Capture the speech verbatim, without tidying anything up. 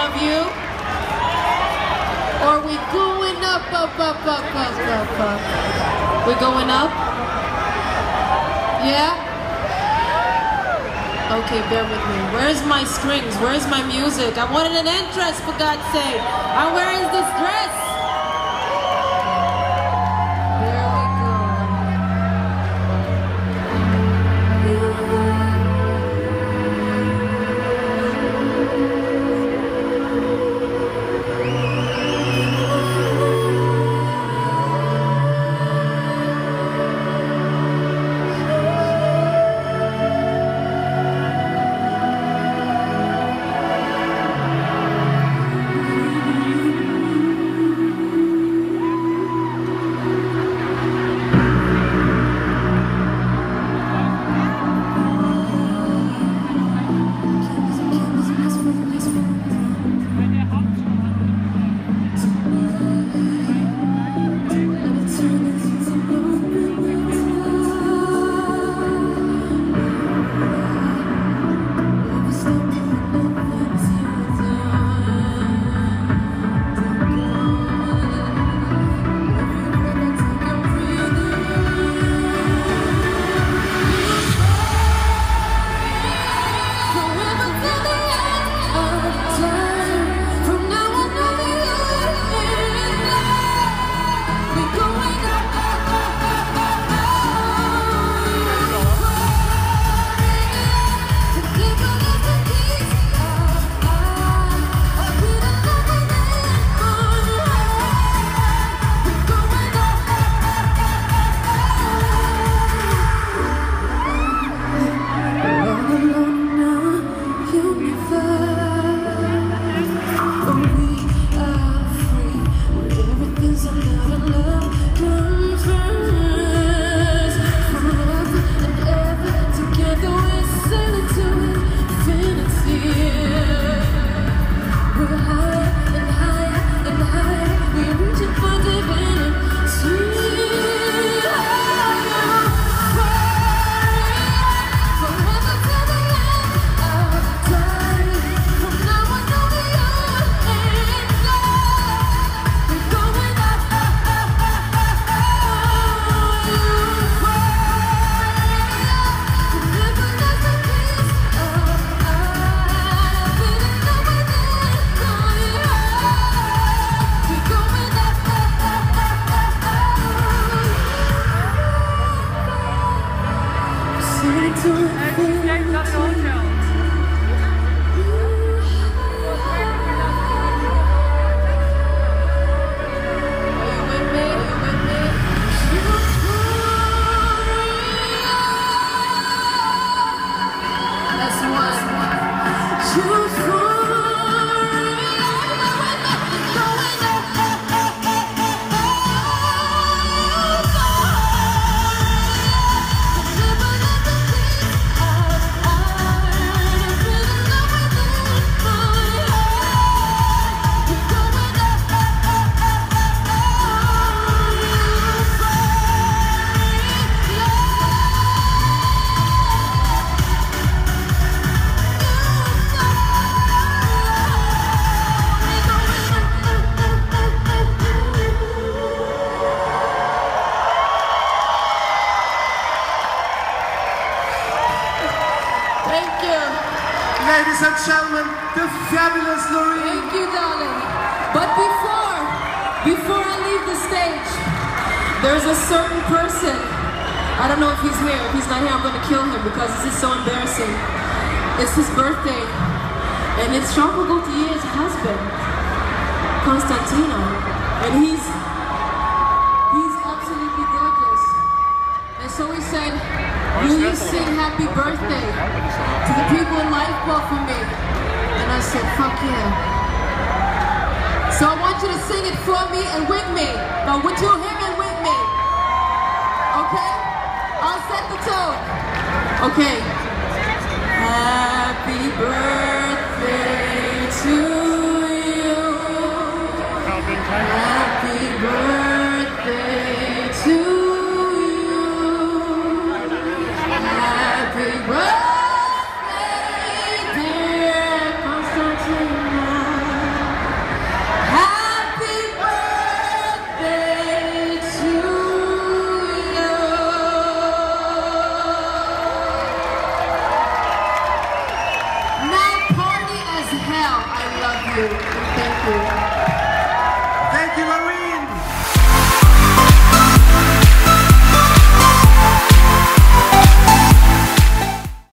love you? Or we going up, up, up, up, up, up, up? We going up? Yeah? Okay, bear with me. Where's my strings? Where's my music? I wanted an entrance, for God's sake. I'm wearing this dress. There we go. Ladies and gentlemen, the fabulous Loreen. Thank you, darling. But before, before I leave the stage, there's a certain person. I don't know if he's here. If he's not here, I'm going to kill him because this is so embarrassing. It's his birthday, and it's Jean-Paul Gaultier's husband, Constantino, and he's he's absolutely gorgeous. And so he said, "Will you sing Happy Birthday to the people in Lifeboat for me?" And I said, "Fuck yeah." So I want you to sing it for me and with me. No, with you, him, and with me. Okay? I'll set the tone. Okay. Happy birthday to you. Happy birthday to you. Happy birthday, dear Constantino. you. Thank you.